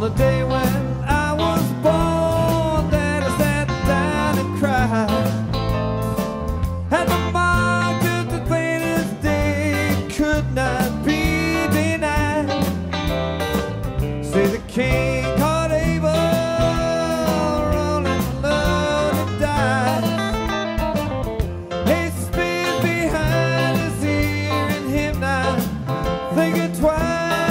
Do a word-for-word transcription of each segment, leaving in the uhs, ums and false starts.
the day when I was born, Daddy sat down and cried. And the mark of the greatest day could not be denied. Say the king caught Abel, rolling loaded dice. He spins behind his ear and him not thinking twice.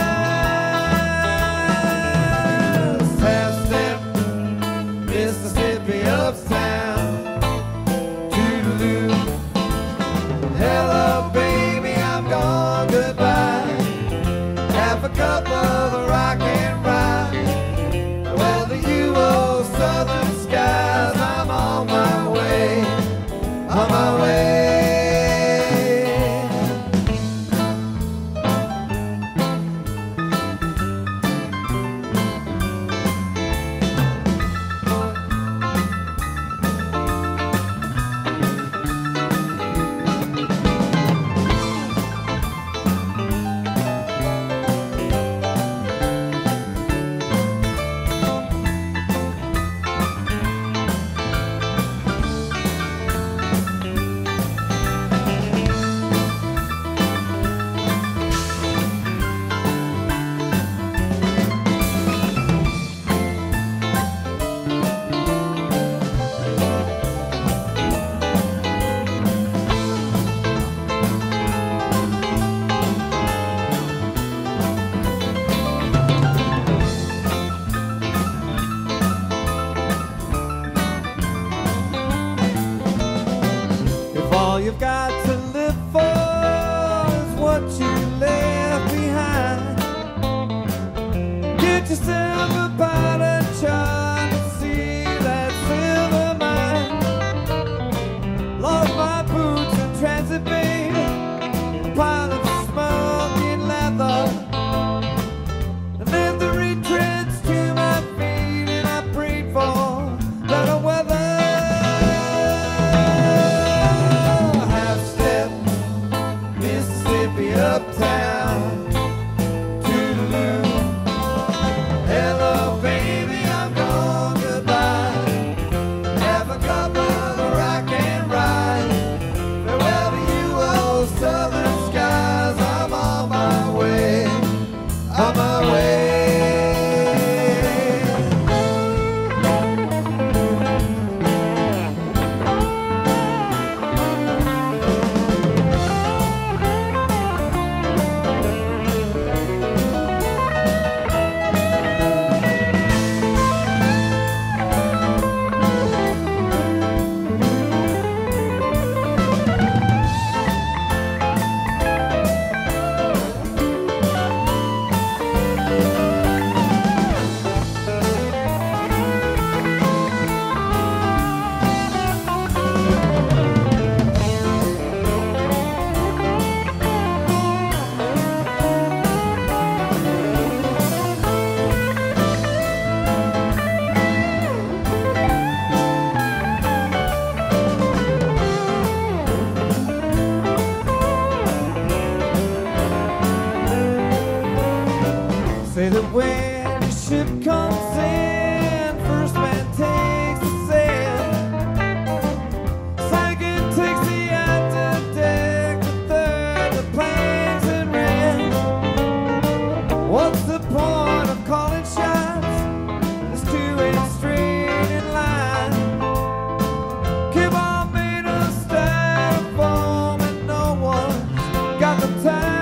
Mississippi uptown, toodaloo. Hello, baby, I'm gone, goodbye. Half a cup of the rock and rye. Well, the you old southern skies, I'm on my way, on my way. All you've got to live for is what you left behind. Get yourself a powder chart to see that silver mine. Lost my boots in Transit Bay, pile of smoking leather, and then the retreads to my feet, and I prayed for better weather. Uptown, toodaloo. Hello, baby, I'm gone, goodbye. Half a cup of the rock and rye. Farewell to you, old southern skies. I'm on my way, on my way. Say that when your ship comes in, first man takes the sail, second takes the after deck, the third the planes in red. What's the point of calling shots? There's two ain't straight in line. Keep on made of styrofoam and no one's got the time.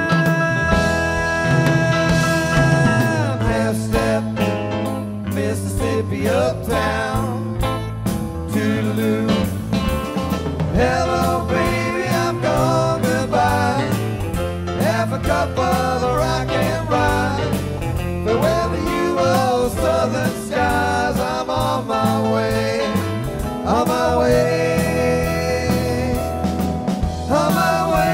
Mississippi uptown, toodaloo. Hello, baby, I'm gone, goodbye. Half a cup of the rock and rye. Farewell to you, old southern skies. I'm on my way, on my way, on my way.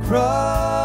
Proud